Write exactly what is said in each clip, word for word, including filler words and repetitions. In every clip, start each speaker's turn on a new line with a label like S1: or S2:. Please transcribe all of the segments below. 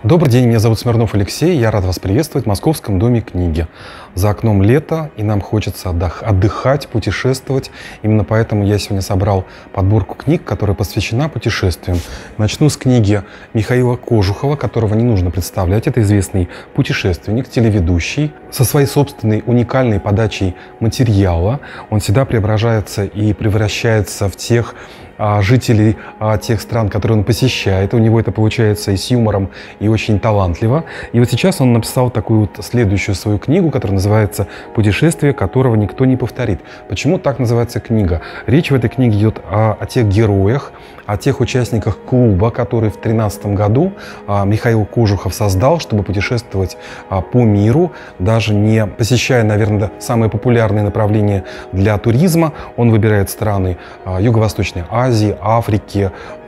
S1: Добрый день, меня зовут Смирнов Алексей, я рад вас приветствовать в Московском доме книги. За окном лето, и нам хочется отдых, отдыхать, путешествовать. Именно поэтому я сегодня собрал подборку книг, которая посвящена путешествиям. Начну с книги Михаила Кожухова, которого не нужно представлять. Это известный путешественник, телеведущий. Со своей собственной уникальной подачей материала он всегда преображается и превращается в тех а, жителей а, тех стран, которые он посещает. У него это получается и с юмором, и очень талантливо. И вот сейчас он написал такую вот следующую свою книгу, которая называется «Путешествие, которого никто не повторит». Почему так называется книга? Речь в этой книге идет о, о тех героях, о тех участниках клуба, который в тринадцатом году а, Михаил Кожухов создал, чтобы путешествовать а, по миру, даже не посещая, наверное, самые популярные направления для туризма. Он выбирает страны а, Юго-Восточной Азии, Африки,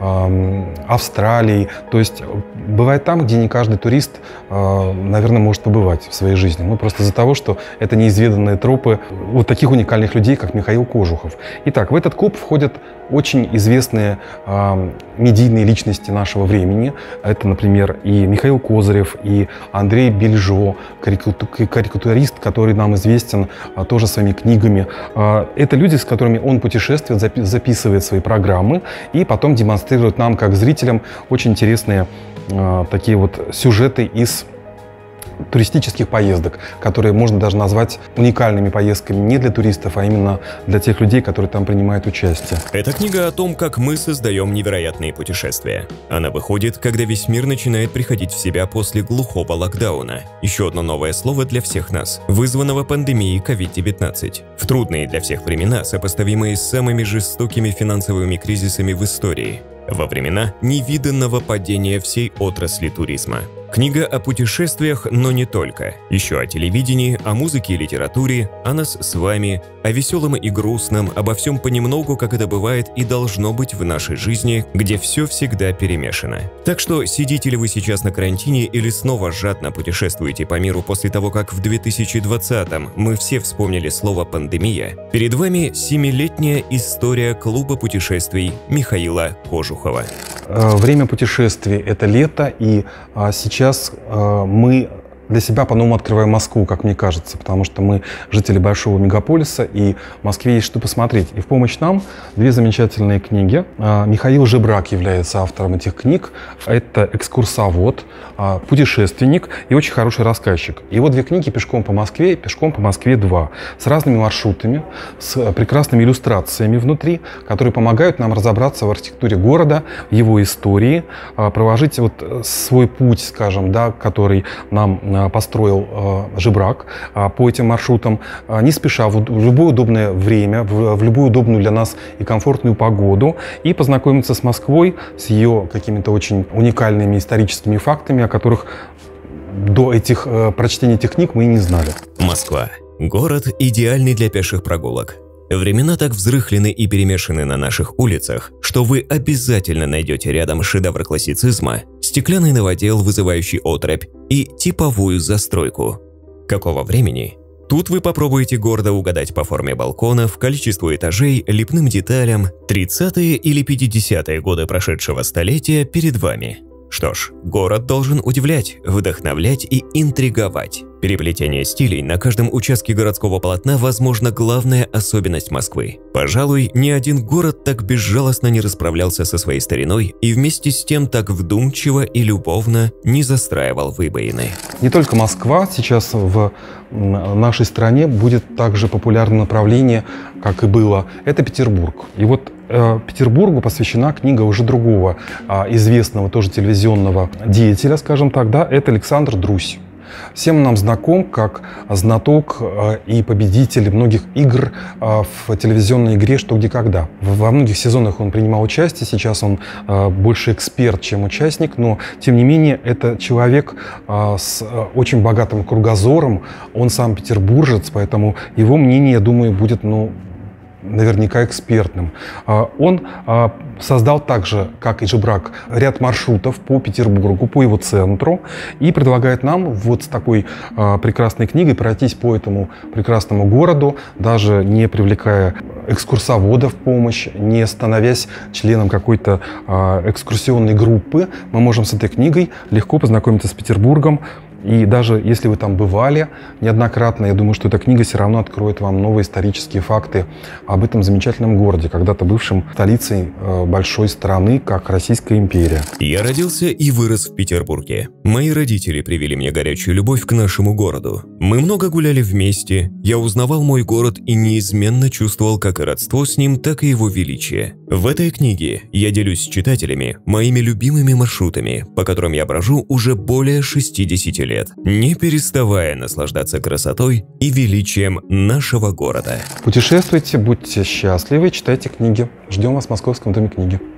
S1: а, Австралии. То есть бывает там, где не каждый турист, а, наверное, может побывать в своей жизни. Ну, просто из-за того, что это неизведанные тропы вот таких уникальных людей, как Михаил Кожухов. Итак, в этот клуб входят очень известные э, медийные личности нашего времени. Это, например, и Михаил Козырев, и Андрей Бельжо, карикатурист, который нам известен э, тоже своими книгами. Э, это люди, с которыми он путешествует, запи записывает свои программы и потом демонстрирует нам, как зрителям, очень интересные э, такие вот сюжеты из туристических поездок, которые можно даже назвать уникальными поездками не для туристов, а именно для тех людей, которые там принимают участие.
S2: Эта книга о том, как мы создаем невероятные путешествия. Она выходит, когда весь мир начинает приходить в себя после глухого локдауна. Еще одно новое слово для всех нас, вызванного пандемией ковид девятнадцать. В трудные для всех времена, сопоставимые с самыми жестокими финансовыми кризисами в истории. Во времена невиданного падения всей отрасли туризма. Книга о путешествиях, но не только. Еще о телевидении, о музыке и литературе, о нас с вами, о веселом и грустном, обо всем понемногу, как это бывает и должно быть в нашей жизни, где все всегда перемешано. Так что сидите ли вы сейчас на карантине или снова жадно путешествуете по миру после того, как в две тысячи двадцатом мы все вспомнили слово «пандемия», перед вами семилетняя история клуба путешествий Михаила Кожухова.
S1: Время путешествий – это лето, и а, сейчас а, мы для себя по-новому открываем Москву, как мне кажется, потому что мы жители большого мегаполиса, и в Москве есть что посмотреть. И в помощь нам две замечательные книги. Михаил Жебрак является автором этих книг. Это экскурсовод, путешественник и очень хороший рассказчик. И вот две книги «Пешком по Москве» и «Пешком по Москве два» с разными маршрутами, с прекрасными иллюстрациями внутри, которые помогают нам разобраться в архитектуре города, в его истории, проложить вот свой путь, скажем, да, который нам построил э, Жебрак э, по этим маршрутам, э, не спеша, в, в любое удобное время, в, в любую удобную для нас и комфортную погоду, и познакомиться с Москвой, с ее какими-то очень уникальными историческими фактами, о которых до этих, э, прочтения этих книг мы и не знали.
S2: Москва. Город, идеальный для пеших прогулок. Времена так взрыхлены и перемешаны на наших улицах, что вы обязательно найдете рядом шедевр классицизма, стеклянный новодел, вызывающий оторопь, и типовую застройку. Какого времени? Тут вы попробуете гордо угадать по форме балконов, количеству этажей, лепным деталям. тридцатые или пятидесятые годы прошедшего столетия перед вами. Что ж, город должен удивлять, вдохновлять и интриговать. Переплетение стилей на каждом участке городского полотна, возможно, главная особенность Москвы. Пожалуй, ни один город так безжалостно не расправлялся со своей стариной и вместе с тем так вдумчиво и любовно не застраивал выбоины.
S1: Не только Москва, сейчас в нашей стране будет также популярное направление, как и было, это Петербург. И вот э, Петербургу посвящена книга уже другого э, известного тоже телевизионного деятеля, скажем так, да, это Александр Друзь. Всем нам знаком как знаток и победитель многих игр в телевизионной игре «Что, где, когда». Во многих сезонах он принимал участие, сейчас он больше эксперт, чем участник, но, тем не менее, это человек с очень богатым кругозором, он сам петербуржец, поэтому его мнение, я думаю, будет, ну, наверняка экспертным. Он создал также, как и Жебрак, ряд маршрутов по Петербургу, по его центру, и предлагает нам вот с такой прекрасной книгой пройтись по этому прекрасному городу, даже не привлекая экскурсовода в помощь, не становясь членом какой-то экскурсионной группы. Мы можем с этой книгой легко познакомиться с Петербургом. И даже если вы там бывали неоднократно, я думаю, что эта книга все равно откроет вам новые исторические факты об этом замечательном городе, когда-то бывшем столицей большой страны, как Российская империя.
S2: Я родился и вырос в Петербурге. Мои родители привели мне горячую любовь к нашему городу. Мы много гуляли вместе, я узнавал мой город и неизменно чувствовал как и родство с ним, так и его величие. В этой книге я делюсь с читателями моими любимыми маршрутами, по которым я брожу уже более шестидесяти лет. Не переставая наслаждаться красотой и величием нашего города.
S1: Путешествуйте, будьте счастливы, читайте книги. Ждем вас в Московском доме книги.